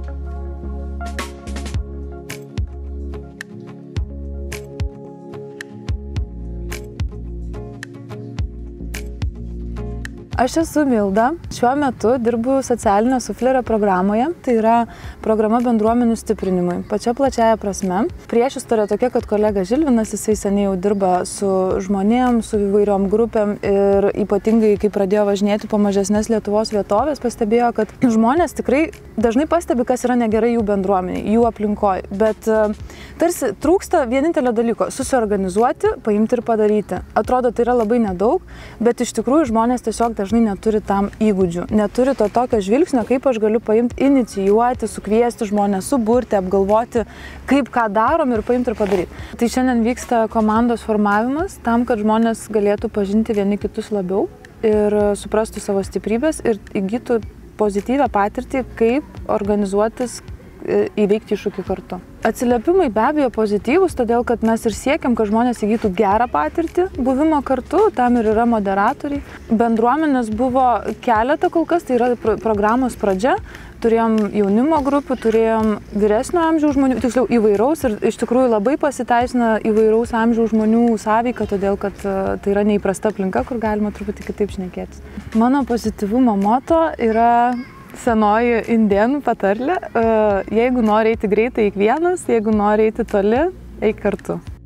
Aš esu Milda, šiuo metu dirbu socialinio suflerio programoje, tai yra programa bendruomenių stiprinimui, pačia plačiaja prasme. Priešistorė tokia, kad kolega Žilvinas, jisai seniai jau dirba su žmonėm, su įvairiom grupėm ir ypatingai, kai pradėjo važinėti po mažesnės Lietuvos vietovės, pastebėjo, kad žmonės tikrai dažnai pastebi, kas yra negerai jų bendruomeniai, jų aplinkoje, bet tarsi trūksta vienintelio dalyko – susiorganizuoti, paimti ir padaryti. Atrodo, tai yra labai nedaug, bet iš tikrųjų žmonės tiesiog dažnai neturi tam įgūdžių, neturi to tokio žvilgsnio, kaip aš galiu paimti, inicijuoti, sukviesti žmonės, suburti, apgalvoti, kaip ką darom ir paimti ir padaryti. Tai šiandien vyksta komandos formavimas tam, kad žmonės galėtų pažinti vieni kitus labiau ir suprastų savo stiprybės ir įgytų pozityvią patirtį, kaip organizuotis, įveikti iššūkį kartu. Atsiliepimai be abejo pozityvūs, todėl kad mes ir siekiam, kad žmonės įgytų gerą patirtį buvimo kartu, tam ir yra moderatoriai. Bendruomenės buvo keletą kol kas, tai yra programos pradžia. Turėjom jaunimo grupių, turėjom vyresnio amžiaus žmonių, tiksliau įvairaus ir iš tikrųjų labai pasiteisina įvairaus amžiaus žmonių sąveika, todėl kad tai yra neįprasta aplinka, kur galima truputį kitaip šnekėtis. Mano pozityvumo moto yra senoji indėnų patarlė, jeigu nori eiti greitai, eik vienas, jeigu nori eiti toli, eik kartu.